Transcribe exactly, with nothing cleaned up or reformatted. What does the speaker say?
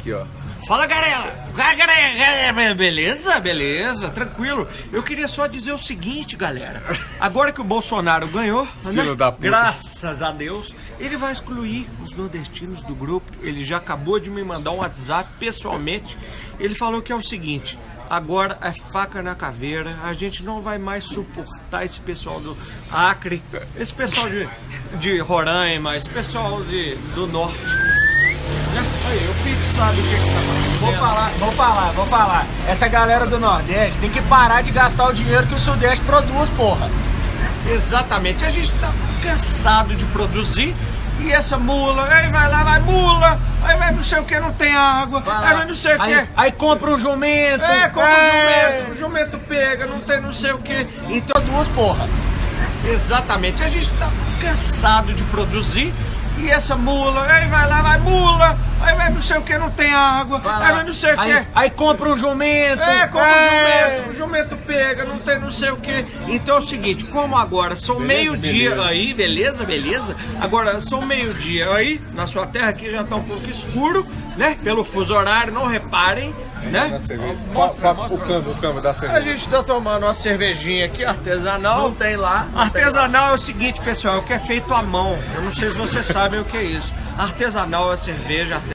aqui, ó. Fala, galera! Galera, beleza? Beleza, tranquilo. Eu queria só dizer o seguinte, galera. Agora que o Bolsonaro ganhou, Filho né? da puta. Graças a Deus, ele vai excluir os nordestinos do grupo. Ele já acabou de me mandar um WhatsApp pessoalmente. Ele falou que é o seguinte: agora é faca na caveira, a gente não vai mais suportar esse pessoal do Acre, esse pessoal de, de Roraima, esse pessoal de, do Norte. Aí, o Pete sabe o que, que tá acontecendo. Vou falar, vou falar, vou falar. Essa galera do Nordeste tem que parar de gastar o dinheiro que o Sudeste produz, porra. Exatamente, a gente tá cansado de produzir. E essa mula, aí vai lá, vai mula, aí vai não sei o que, não tem água, aí vai não sei o que. Aí, aí compra um jumento. É, compra é. um jumento, o jumento pega, não tem não sei o que. Então duas, porra. Exatamente, a gente tá cansado de produzir. E essa mula, aí vai lá, vai mula, aí vai não sei o que, não tem água, aí vai não sei o que. Aí, aí compra um jumento. É, compra é. um jumento, o jumento pega, não tem não sei o que. Então é o seguinte, como agora são meio-dia aí, beleza, beleza? Agora são meio-dia aí, na sua terra aqui já tá um pouco escuro, né? Pelo fuso horário, não reparem, né? Mostra, mostra, o câmbio, o câmbio da cerveja. A gente tá tomando uma cervejinha aqui, artesanal. Não tem lá. não Artesanal é o seguinte, pessoal, é o que é feito à mão. Eu não sei se vocês sabem o que é isso. Artesanal é cerveja artesanal.